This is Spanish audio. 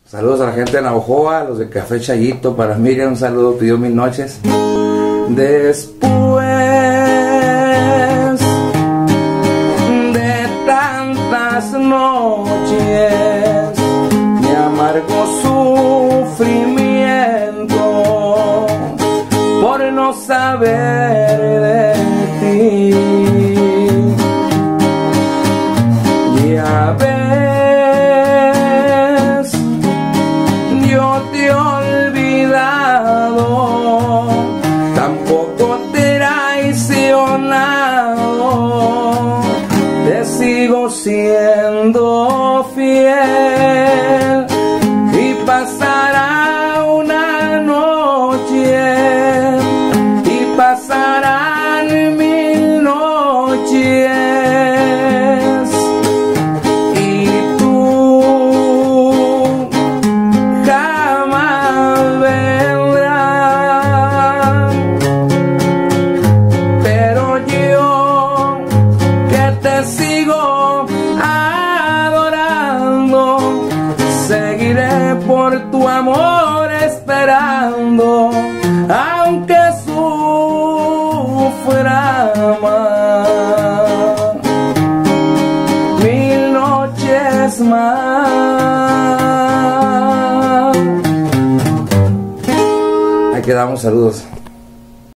Saludos a la gente de Navojoa, a los de Café Chayito, para Miriam un saludo, pidió 1000 noches. Después de tantas noches de amargo sufrimiento por no saber de ti, ya ves, yo te he olvidado, tampoco te he traicionado, te sigo siendo fiel y pasará una noche y pasarán 1000 noches y tú jamás vendrás, pero yo que te sigo adorando, seguiré por tu amor esperando, aunque sufra más, 1000 noches más. Ahí quedamos, saludos.